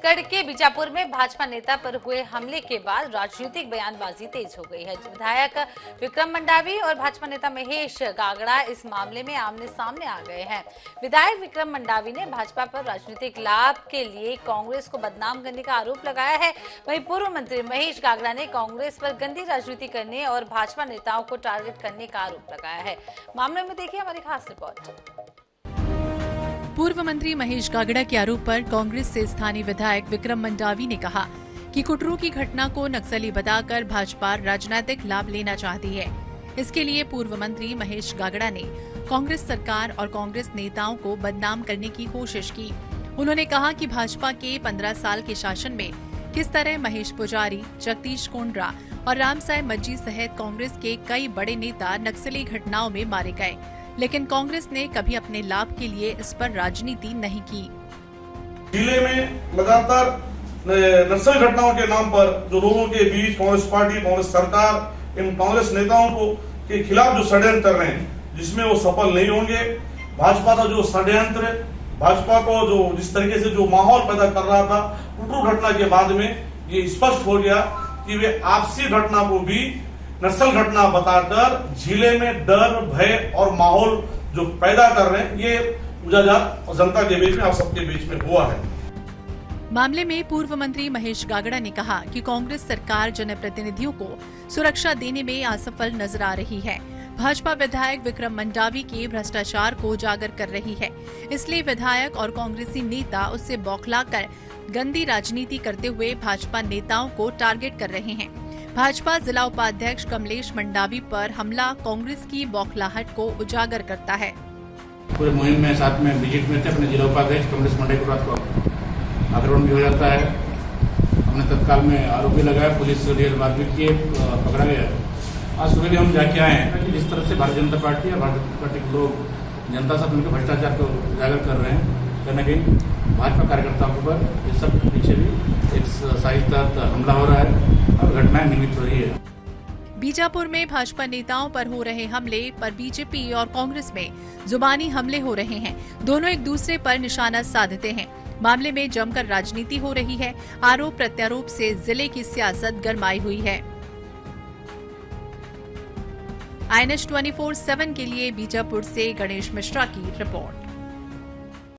छत्तीसगढ़ के बीजापुर में भाजपा नेता पर हुए हमले के बाद राजनीतिक बयानबाजी तेज हो गई है। विधायक विक्रम मंडावी और भाजपा नेता महेश गागड़ा इस मामले में आमने सामने आ गए हैं। विधायक विक्रम मंडावी ने भाजपा पर राजनीतिक लाभ के लिए कांग्रेस को बदनाम करने का आरोप लगाया है। वहीं पूर्व मंत्री महेश गागड़ा ने कांग्रेस पर गंदी राजनीति करने और भाजपा नेताओं को टारगेट करने का आरोप लगाया है। मामले में देखिए हमारी खास रिपोर्ट। पूर्व मंत्री महेश गागड़ा के आरोप पर कांग्रेस से स्थानीय विधायक विक्रम मंडावी ने कहा कि कुटरू की घटना को नक्सली बताकर भाजपा राजनीतिक लाभ लेना चाहती है। इसके लिए पूर्व मंत्री महेश गागड़ा ने कांग्रेस सरकार और कांग्रेस नेताओं को बदनाम करने की कोशिश की। उन्होंने कहा कि भाजपा के 15 साल के शासन में किस तरह महेश पुजारी, जगदीश कोंडरा और रामसाय मज्जी सहित कांग्रेस के कई बड़े नेता नक्सली घटनाओं में मारे गए, लेकिन कांग्रेस ने कभी अपने लाभ के लिए इस पर राजनीति नहीं की। जिले में लगातार नक्सल घटनाओं के नाम पर जो लोगों के बीच कांग्रेस पार्टी, कांग्रेस सरकार इन कांग्रेस नेताओं को के खिलाफ जो षड्यंत्र कर रहे हैं, जिसमें वो सफल नहीं होंगे। भाजपा का जो षड्यंत्र, भाजपा को जो जिस तरीके से जो माहौल पैदा कर रहा था कुटरू घटना के बाद में ये स्पष्ट हो गया कि वे आपसी घटना को भी नक्सल घटना बताकर जिले में डर, भय और माहौल जो पैदा कर रहे हैं, ये मुजाहरा जनता के बीच में, आप सबके बीच में हुआ है। मामले में पूर्व मंत्री महेश गागड़ा ने कहा कि कांग्रेस सरकार जनप्रतिनिधियों को सुरक्षा देने में असफल नजर आ रही है। भाजपा विधायक विक्रम मंडावी के भ्रष्टाचार को उजागर कर रही है, इसलिए विधायक और कांग्रेसी नेता उससे बौखलाकर गंदी राजनीति करते हुए भाजपा नेताओं को टारगेट कर रहे हैं। भाजपा जिला उपाध्यक्ष कमलेश मंडावी पर हमला कांग्रेस की बौखलाहट को उजागर करता है। पूरे मुहिम में साथ में विजिट में थे अपने जिला उपाध्यक्ष कमलेश मंडावी को रात को आक्रमण भी हो जाता है। हमने तत्काल में आरोपी लगाया, पुलिस से मारपीट किए, पकड़ा गया। आज सुबह भी हम जाके आए हैं कि जिस तरह से भारतीय जनता पार्टी और भारतीय जनता पार्टी के लोग जनता साथ मिलकर भ्रष्टाचार को उजागर कर रहे हैं, कहीं न कहीं भाजपा कार्यकर्ताओं के ऊपर इस सब के पीछे भी एक साजिश तहत हमला हो रहा है और घटनाएं निमित्त हो रही है। बीजापुर में भाजपा नेताओं पर हो रहे हमले पर बीजेपी और कांग्रेस में जुबानी हमले हो रहे हैं। दोनों एक दूसरे पर निशाना साधते हैं। मामले में जमकर राजनीति हो रही है। आरोप प्रत्यारोप से जिले की सियासत गरमाई हुई है। INS 24/7 के लिए बीजापुर से गणेश मिश्रा की रिपोर्ट।